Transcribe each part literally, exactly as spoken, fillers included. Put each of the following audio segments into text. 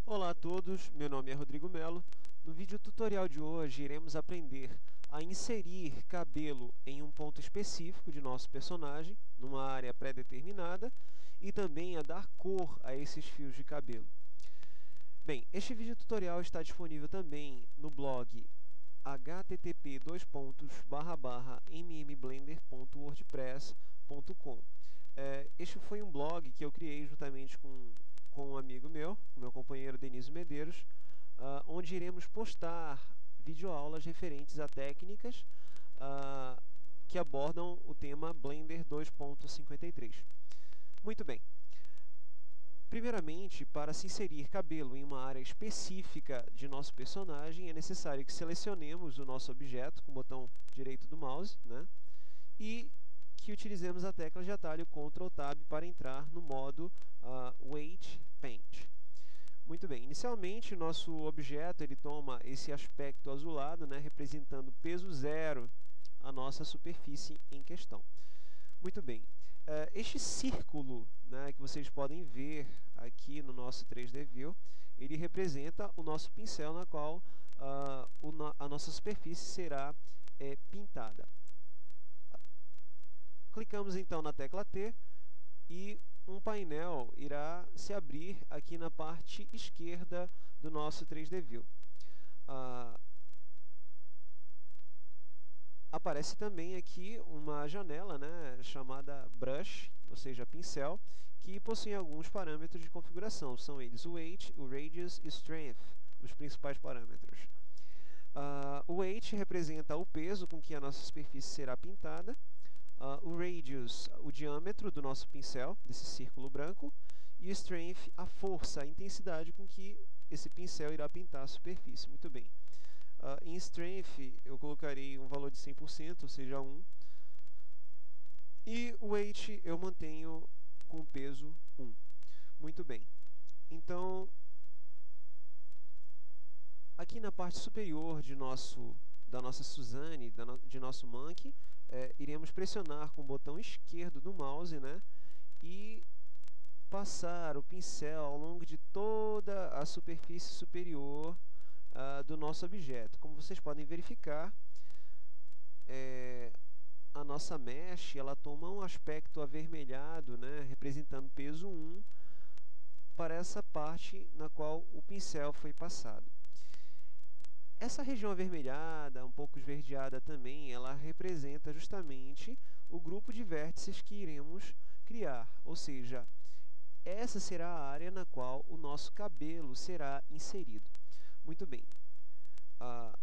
Olá a todos, meu nome é Rodrigo Melo. No vídeo tutorial de hoje iremos aprender a inserir cabelo em um ponto específico de nosso personagem, numa área pré-determinada, e também a dar cor a esses fios de cabelo. Bem, este vídeo tutorial está disponível também no blog h t t p dois pontos barra barra m m blender ponto wordpress ponto com. É, este foi um blog que eu criei juntamente com, com um amigo meu, o meu companheiro Denísio Medeiros, uh, onde iremos postar videoaulas referentes a técnicas uh, que abordam o tema Blender dois ponto cinquenta e três. Muito bem. Primeiramente, para se inserir cabelo em uma área específica de nosso personagem, é necessário que selecionemos o nosso objeto com o botão direito do mouse, né? E que utilizemos a tecla de atalho control tab para entrar no modo uh, Weight Paint. Muito bem, inicialmente nosso objeto ele toma esse aspecto azulado, né, representando peso zero a nossa superfície em questão. Muito bem, uh, este círculo, né, que vocês podem ver aqui no nosso três D View, ele representa o nosso pincel na qual uh, o no a nossa superfície será é, pintada. Clicamos então na tecla T e um painel irá se abrir aqui na parte esquerda do nosso três D View. Uh, Aparece também aqui uma janela, né, chamada Brush, ou seja, pincel, que possui alguns parâmetros de configuração. São eles o Weight, o Radius e o Strength, os principais parâmetros. Uh, o Weight representa o peso com que a nossa superfície será pintada. Uh, o Radius, o diâmetro do nosso pincel, desse círculo branco. E o Strength, a força, a intensidade com que esse pincel irá pintar a superfície. Muito bem. Uh, em Strength, eu colocarei um valor de cem por cento, ou seja, um. E o Weight eu mantenho com peso um. Muito bem. Então, aqui na parte superior de nosso, da nossa Suzanne, da no, de nosso Monkey, é, iremos pressionar com o botão esquerdo do mouse, né, e passar o pincel ao longo de toda a superfície superior Uh, do nosso objeto. Como vocês podem verificar, é, a nossa mesh ela toma um aspecto avermelhado, né, representando peso um, para essa parte na qual o pincel foi passado. Essa região avermelhada, um pouco esverdeada também, ela representa justamente o grupo de vértices que iremos criar, ou seja, essa será a área na qual o nosso cabelo será inserido. Muito bem. Uh,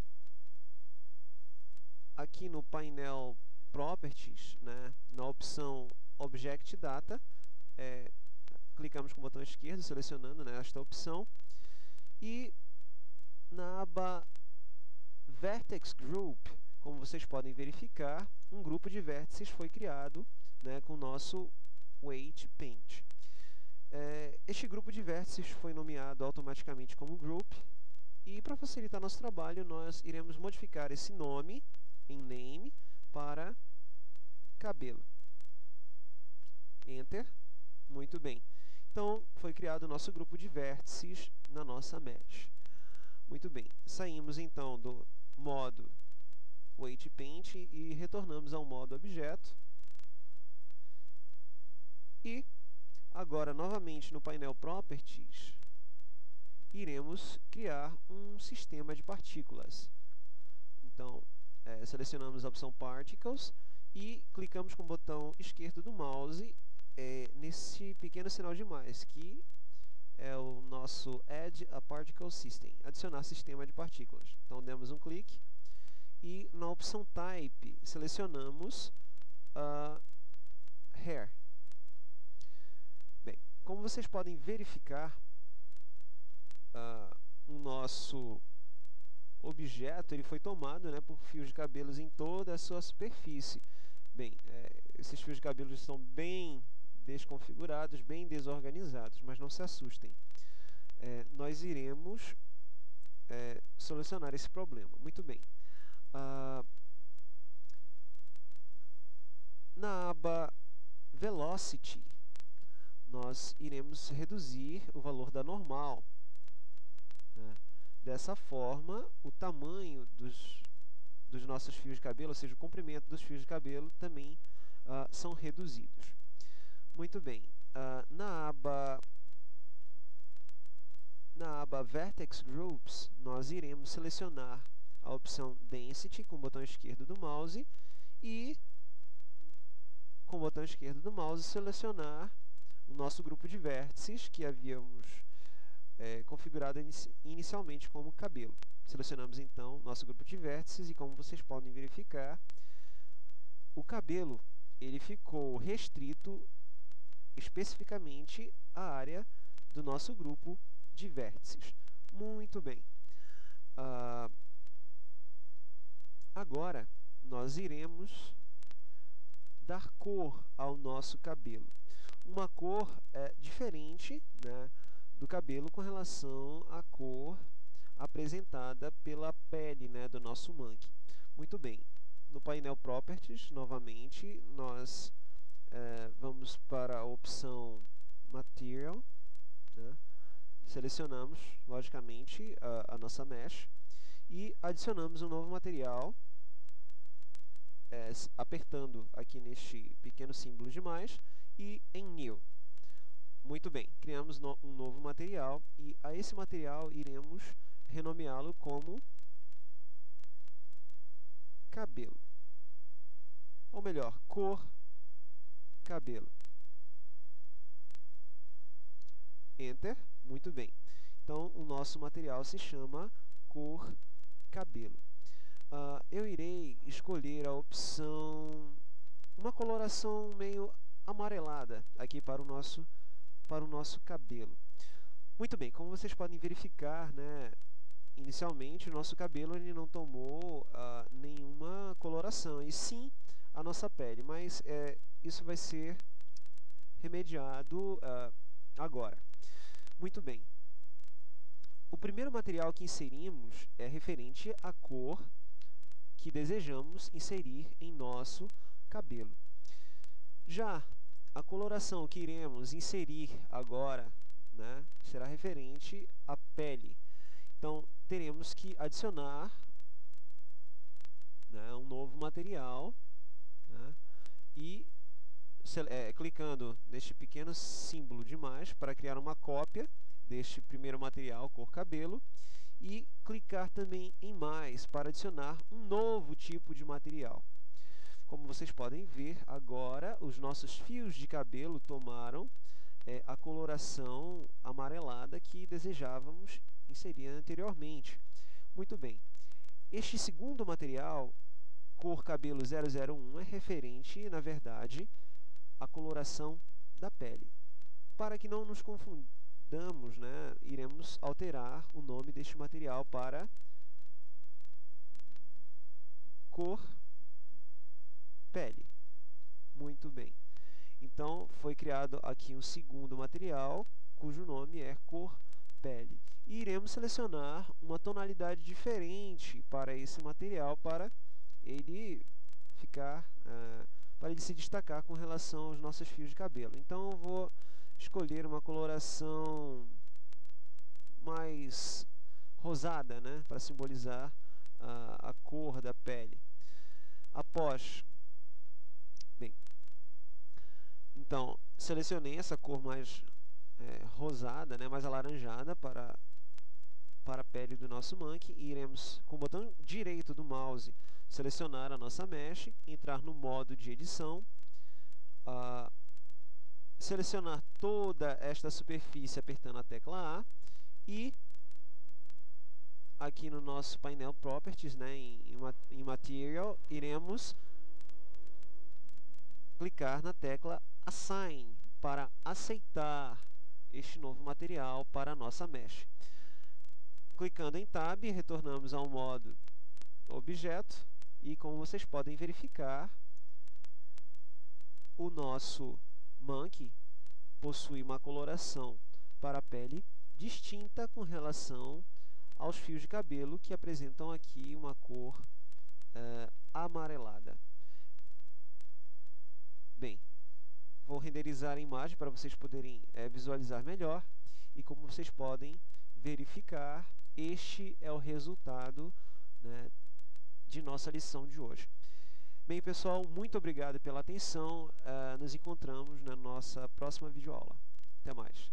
aqui no painel Properties, né, na opção Object Data, é, clicamos com o botão esquerdo, selecionando, né, esta opção. E na aba Vertex Group, como vocês podem verificar, um grupo de vértices foi criado, né, com o nosso Weight Paint. É, este grupo de vértices foi nomeado automaticamente como Group. E para facilitar nosso trabalho, nós iremos modificar esse nome em Name para cabelo. Enter. Muito bem. Então, foi criado o nosso grupo de vértices na nossa mesh. Muito bem. Saímos então do modo Weight Paint e retornamos ao modo Objeto. E agora, novamente no painel Properties, iremos criar um sistema de partículas. Então, é, selecionamos a opção Particles e clicamos com o botão esquerdo do mouse é, nesse pequeno sinal de mais, que é o nosso Add a Particle System, adicionar sistema de partículas. Então, demos um clique e na opção Type selecionamos uh, Hair. Bem, como vocês podem verificar, Uh, o nosso objeto ele foi tomado, né, por fios de cabelos em toda a sua superfície. Bem, é, esses fios de cabelos estão bem desconfigurados, bem desorganizados, mas não se assustem. É, nós iremos é, solucionar esse problema. Muito bem. Uh, na aba Velocity, nós iremos reduzir o valor da normal. Dessa forma, o tamanho dos, dos nossos fios de cabelo, ou seja, o comprimento dos fios de cabelo, também uh, são reduzidos. Muito bem. Uh, na aba na aba Vertex Groups, nós iremos selecionar a opção Density com o botão esquerdo do mouse e, com o botão esquerdo do mouse, selecionar o nosso grupo de vértices que havíamos é, configurado inici inicialmente como cabelo. Selecionamos então nosso grupo de vértices e, como vocês podem verificar, o cabelo ele ficou restrito especificamente à área do nosso grupo de vértices. Muito bem. Uh, agora, nós iremos dar cor ao nosso cabelo. Uma cor é, diferente, né, do cabelo com relação à cor apresentada pela pele, né, do nosso monkey. Muito bem. No painel Properties, novamente, nós é, vamos para a opção Material, né? Selecionamos, logicamente, a, a nossa mesh e adicionamos um novo material, é, apertando aqui neste pequeno símbolo de mais e em New. Muito bem, criamos no, um novo material e a esse material iremos renomeá-lo como cabelo. Ou melhor, cor cabelo. Enter. Muito bem. Então, o nosso material se chama cor cabelo. Uh, eu irei escolher a opção, uma coloração meio amarelada aqui para o nosso, para o nosso cabelo. Muito bem, como vocês podem verificar, né, inicialmente o nosso cabelo ele não tomou uh, nenhuma coloração, e sim a nossa pele, mas é, isso vai ser remediado uh, agora. Muito bem. O primeiro material que inserimos é referente à cor que desejamos inserir em nosso cabelo. Já a coloração que iremos inserir agora, né, será referente à pele. Então, teremos que adicionar, né, um novo material, né, e É, clicando neste pequeno símbolo de mais para criar uma cópia deste primeiro material, cor cabelo, e clicar também em mais para adicionar um novo tipo de material. Como vocês podem ver, agora os nossos fios de cabelo tomaram é, a coloração amarelada que desejávamos inserir anteriormente. Muito bem. Este segundo material, cor cabelo zero zero um, é referente, na verdade, a coloração da pele. Para que não nos confundamos, né, iremos alterar o nome deste material para cor pele. Muito bem. Então, foi criado aqui um segundo material, cujo nome é cor pele. E iremos selecionar uma tonalidade diferente para esse material, para ele ficar... Uh, para ele se destacar com relação aos nossos fios de cabelo. Então, eu vou escolher uma coloração mais rosada, né, para simbolizar a, a cor da pele. Após, bem, então, selecionei essa cor mais é, rosada, né, mais alaranjada para, para a pele do nosso monkey, e iremos, com o botão direito do mouse, selecionar a nossa mesh, entrar no modo de edição, uh, selecionar toda esta superfície apertando a tecla A e aqui no nosso painel Properties, né, em, em Material, iremos clicar na tecla Assign para aceitar este novo material para a nossa mesh. Clicando em Tab, retornamos ao modo Objeto. E, como vocês podem verificar, o nosso monkey possui uma coloração para a pele distinta com relação aos fios de cabelo, que apresentam aqui uma cor uh, amarelada. Bem, vou renderizar a imagem para vocês poderem uh, visualizar melhor. E, como vocês podem verificar, este é o resultado, né, de nossa lição de hoje. Bem, pessoal, muito obrigado pela atenção. Uh, nos encontramos na nossa próxima videoaula. Até mais.